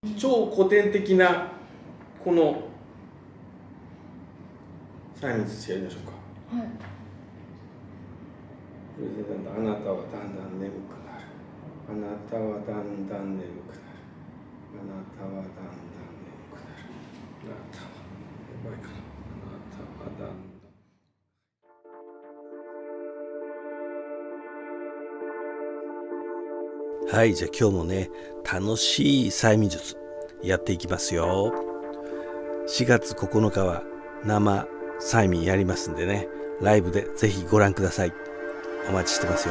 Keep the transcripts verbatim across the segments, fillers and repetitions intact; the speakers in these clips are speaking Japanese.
超古典的なこの催眠術やりましょうか。はい。これでだんだん、あなたはだんだん眠くなる。あなたはだんだん眠くなる。あなたはだんだん眠くなる。あなたはやばいかな。あなたはだんだん。 はい、じゃあ今日もね、楽しい催眠術やっていきますよ。しがつここのかは生催眠やりますんでね、ライブでぜひご覧ください。お待ちしてますよ。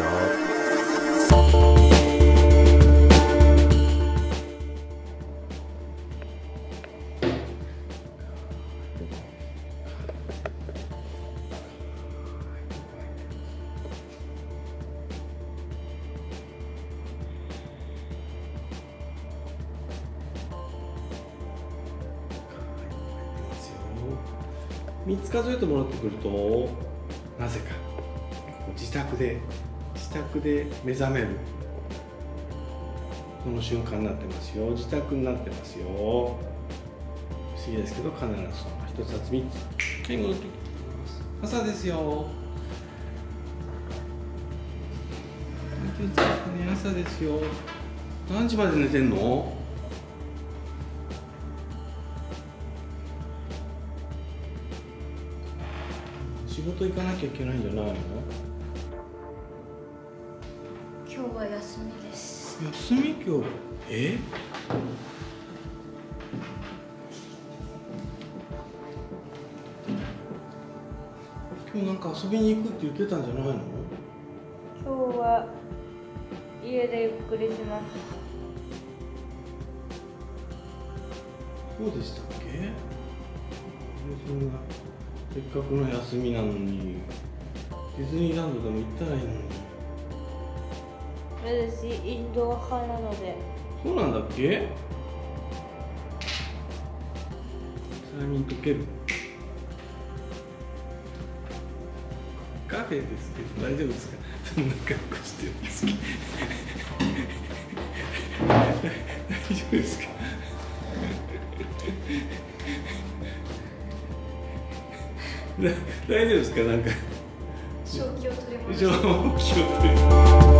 みっつ数えてもらってくると、なぜか自宅で自宅で目覚めるその瞬間になってますよ。自宅になってますよ。不思議ですけど、必ず一つ二つみっつ。はい、戻ってきます。朝ですよ。気をつけてね、朝ですよ。何時まで寝てんの？仕事行かなきゃいけないんじゃないの？ 今日は休みです。 休み今日？え？今日なんか遊びに行くって言ってたんじゃないの？ 今日は家でゆっくりします。 そうでしたっけ？そんなせっかくの休みなのにディズニーランドでも行ったらいいのに。 私インドア派なので。 そうなんだっけ？催眠解ける？カフェですけど大丈夫ですか？そんな格好してるんですけど大丈夫ですか？大丈夫ですか？なんか正気を取り戻して。 正気を取り戻して。